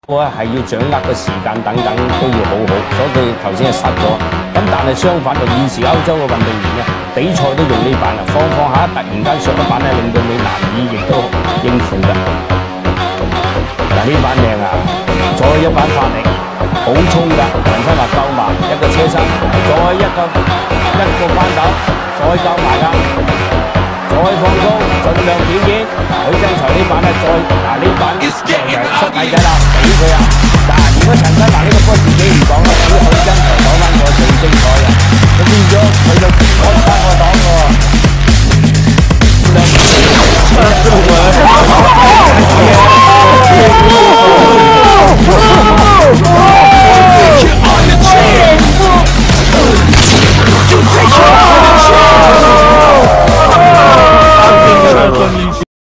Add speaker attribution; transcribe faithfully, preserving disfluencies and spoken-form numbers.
Speaker 1: 我係要掌握個時間等等都要好好，所以佢頭先係失咗。咁但係相反就現時歐洲嘅運動員咧，比賽都用呢板啊，放放下突然間上一板咧，令到你難以亦都應付嘅。嗱呢板靚啊，再一板發力，好衝㗎，人生話夠埋一個車身，再一個一個關斗，再夠埋㗎。 再放高，盡量表演。許真才呢板咧，再嗱呢板就出底仔啦，俾佢啊！嗱，如果陳生嗱呢個波自己唔講啦，俾許真才講翻個最精彩嘅，咁變咗佢就攞翻個檔喎。